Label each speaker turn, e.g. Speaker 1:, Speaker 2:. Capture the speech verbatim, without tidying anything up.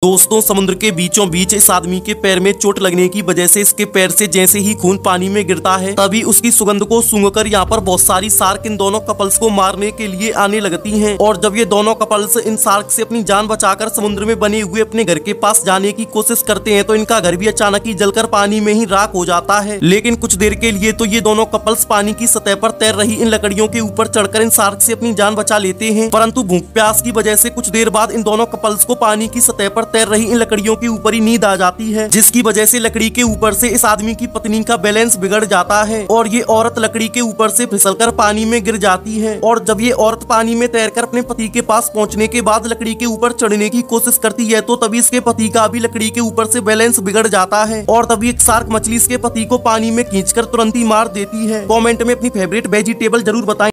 Speaker 1: दोस्तों, समुद्र के बीचों बीच इस आदमी के पैर में चोट लगने की वजह से इसके पैर से जैसे ही खून पानी में गिरता है तभी उसकी सुगंध को सूंघकर यहाँ पर बहुत सारी शार्क इन दोनों कपल्स को मारने के लिए आने लगती हैं। और जब ये दोनों कपल्स इन शार्क से अपनी जान बचाकर समुद्र में बने हुए अपने घर के पास जाने की कोशिश करते हैं तो इनका घर भी अचानक ही जलकर पानी में ही राख हो जाता है। लेकिन कुछ देर के लिए तो ये दोनों कपल्स पानी की सतह पर तैर रही इन लकड़ियों के ऊपर चढ़कर इन शार्क से अपनी जान बचा लेते हैं, परंतु भूख प्यास की वजह से कुछ देर बाद इन दोनों कपल्स को पानी की सतह पर तैर रही इन लकड़ियों के ऊपर ही नींद आ जाती है, जिसकी वजह से लकड़ी के ऊपर से इस आदमी की पत्नी का बैलेंस बिगड़ जाता है और ये औरत लकड़ी के ऊपर से फिसलकर पानी में गिर जाती है। और जब ये औरत पानी में तैरकर अपने पति के पास पहुंचने के बाद लकड़ी के ऊपर चढ़ने की कोशिश करती है तो तभी इसके पति का भी लकड़ी के ऊपर से बैलेंस बिगड़ जाता है और तभी एक शार्क मछली इसके पति को पानी में खींचकर तुरंत ही मार देती है। कमेंट में अपनी फेवरेट वेजिटेबल जरूर बताएं।